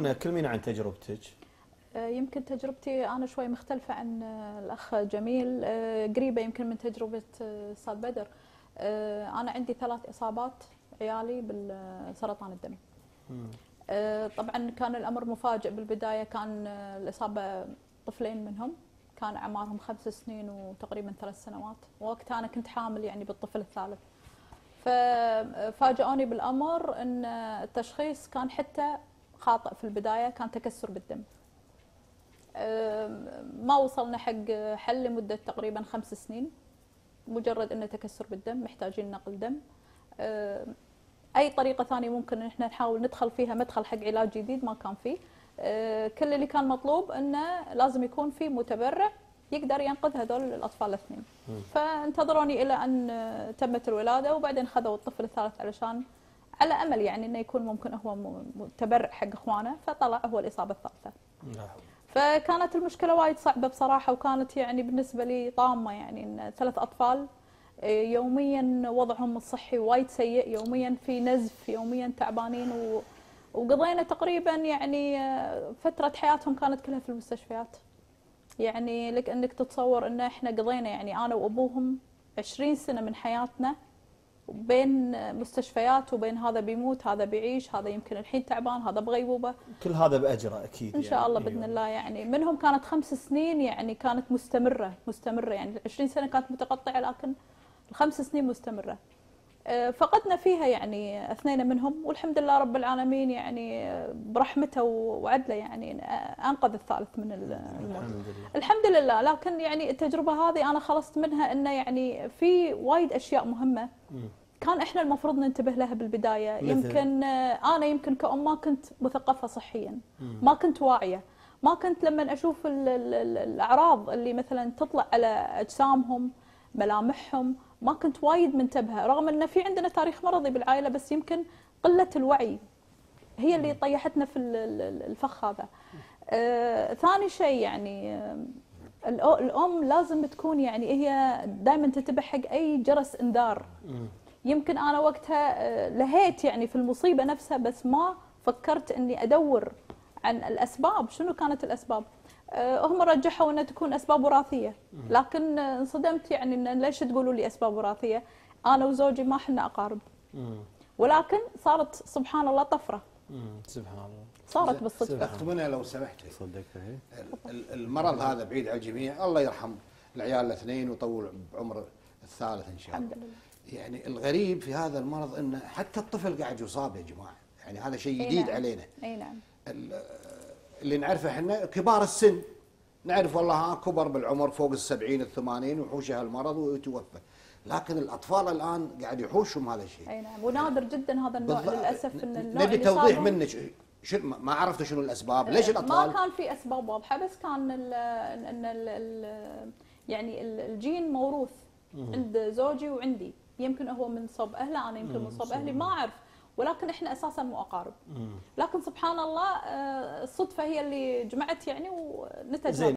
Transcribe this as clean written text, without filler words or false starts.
عرفونا كلمينا عن تجربتك. يمكن تجربتي أنا شوي مختلفة عن الأخ جميل، قريبة يمكن من تجربة أستاذ بدر. أنا عندي 3 إصابات عيالي بالسرطان الدم. طبعا كان الأمر مفاجئ بالبداية، كان الإصابة طفلين منهم كان أعمارهم 5 سنين وتقريبا 3 سنوات، ووقتها أنا كنت حامل يعني بالطفل الثالث. ففاجئوني بالأمر أن التشخيص كان حتى خاطئ في البداية، كان تكسر بالدم. ما وصلنا حق حل لمدة تقريبا 5 سنين، مجرد انه تكسر بالدم محتاجين نقل دم. اي طريقة ثانية ممكن ان احنا نحاول ندخل فيها مدخل حق علاج جديد ما كان فيه. كل اللي كان مطلوب انه لازم يكون في متبرع يقدر ينقذ هذول الاطفال الاثنين. فانتظروني الى ان تمت الولادة، وبعدين خذوا الطفل الثالث علشان على امل يعني انه يكون ممكن هو متبرع حق اخوانه، فطلع هو الاصابة الثالثة. فكانت المشكلة وايد صعبة بصراحة، وكانت يعني بالنسبة لي طامة، يعني إن 3 أطفال يوميا وضعهم الصحي وايد سيء، يوميا في نزف، يوميا تعبانين، وقضينا تقريبا يعني فترة حياتهم كانت كلها في المستشفيات. يعني لك أنك تتصور أن احنا قضينا يعني أنا وأبوهم 20 سنة من حياتنا بين مستشفيات، وبين هذا بيموت هذا بيعيش، هذا يمكن الحين تعبان هذا بغيبوبة، كل هذا بأجره أكيد إن شاء الله بإذن الله. يعني منهم كانت 5 سنين يعني كانت مستمرة يعني 20 سنة كانت متقطعة، لكن ال5 سنين مستمرة. فقدنا فيها يعني 2 منهم، والحمد لله رب العالمين يعني برحمته وعدله يعني أنقذ الثالث من الموت. الحمد لله. لكن يعني التجربة هذه أنا خلصت منها إنه يعني في وايد أشياء مهمة كان احنا المفروض ننتبه لها بالبدايه. يمكن انا يمكن كأم ما كنت مثقفه صحيا، ما كنت واعيه، ما كنت لما اشوف الاعراض اللي مثلا تطلع على اجسامهم ملامحهم ما كنت وايد منتبهه، رغم ان في عندنا تاريخ مرضي بالعائله، بس يمكن قله الوعي هي اللي طيحتنا في الفخ هذا. ثاني شيء يعني الام لازم تكون يعني هي دائما تنتبه حق اي جرس انذار. يمكن أنا وقتها لهيت يعني في المصيبة نفسها، بس ما فكرت إني أدور عن الأسباب، شنو كانت الأسباب. هم رجحوا أنها تكون أسباب وراثية، لكن انصدمت يعني إن ليش تقولوا لي أسباب وراثية؟ أنا وزوجي ما حنا أقارب، ولكن صارت سبحان الله طفرة. سبحان الله صارت بالصدفة. أخت منى لو سمحتي، المرض هذا بعيد عن الجميع، الله يرحم العيال ال2 ويطول بعمر الثالث إن شاء الله. الحمد لله. يعني الغريب في هذا المرض انه حتى الطفل قاعد يصاب يا جماعه، يعني هذا شيء جديد علينا. اي نعم. اللي نعرفه احنا كبار السن، نعرف والله ها كبر بالعمر فوق ال70 ال80 وحوشه هالمرض ويتوفى، لكن الاطفال الان قاعد يحوشهم هذا الشيء. اي نعم، ونادر جدا هذا النوع للاسف. ان النوع نبي توضيح منك، ما عرفت شنو الاسباب، ليش الاطفال؟ ما كان في اسباب واضحه، بس كان يعني الجين موروث عند زوجي وعندي، يمكن هو من صوب اهله، انا يمكن من صوب اهلي، ما اعرف، ولكن احنا اساسا مو اقارب. لكن سبحان الله الصدفه هي اللي جمعت يعني ونتج.